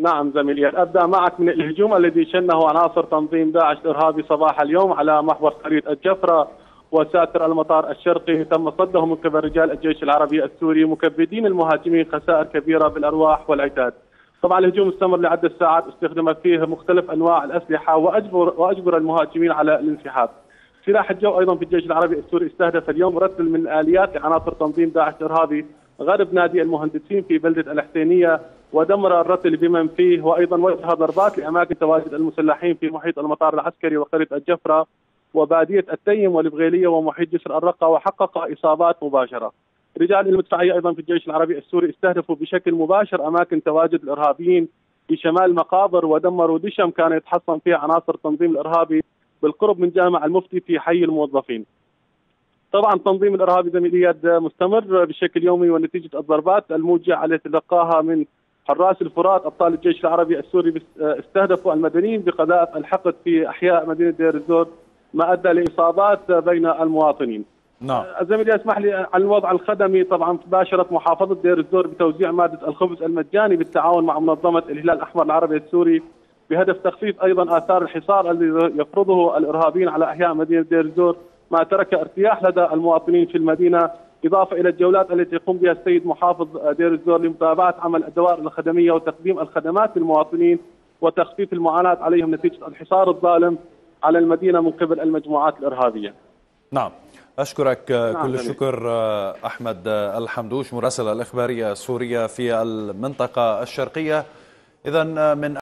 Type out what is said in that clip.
نعم زميلي، أبدأ معك من الهجوم الذي شنه عناصر تنظيم داعش الإرهابي صباح اليوم على محور قرية الجفرة وساتر المطار الشرقي. تم صده من قبل رجال الجيش العربي السوري مكبدين المهاجمين خسائر كبيرة بالأرواح والعتاد. طبعا الهجوم استمر لعدة ساعات، استخدم فيه مختلف أنواع الأسلحة وأجبر المهاجمين على الانسحاب. سلاح الجو أيضا في الجيش العربي السوري استهدف اليوم رتل من الآليات لعناصر تنظيم داعش الإرهابي غرب نادي المهندسين في بلدة الحسينية، ودمر الرتل بمن فيه، وأيضا وجه ضربات لأماكن تواجد المسلحين في محيط المطار العسكري وقرية الجفرة وبادية التيم والبغيلية ومحيط جسر الرقة، وحقق إصابات مباشرة. رجال المدفعية أيضا في الجيش العربي السوري استهدفوا بشكل مباشر أماكن تواجد الإرهابيين في شمال مقابر، ودمروا دشم كان يتحصن فيها عناصر التنظيم الإرهابي بالقرب من جامع المفتي في حي الموظفين. طبعا تنظيم الإرهابي زميليات مستمر بشكل يومي، ونتيجة الضربات الموجعة التي تلقاها من حراس الفرات أبطال الجيش العربي السوري استهدفوا المدنيين بقذائف الحقد في أحياء مدينة دير الزور، ما أدى لإصابات بين المواطنين. نعم. زميلي اسمح لي عن الوضع الخدمي. طبعا باشرت محافظة دير الزور بتوزيع مادة الخبز المجاني بالتعاون مع منظمة الهلال الأحمر العربي السوري بهدف تخفيف أيضا آثار الحصار الذي يفرضه الإرهابيين على أحياء مدينة دير الزور، ما ترك ارتياح لدى المواطنين في المدينة، إضافة إلى الجولات التي يقوم بها السيد محافظ دير الزور لمتابعة عمل الدوائر الخدمية وتقديم الخدمات للمواطنين وتخفيف المعاناة عليهم نتيجة الحصار الظالم على المدينة من قبل المجموعات الإرهابية. نعم، أشكرك كل الشكر أحمد الحمدوش، مراسل الإخبارية السورية في المنطقة الشرقية. إذن من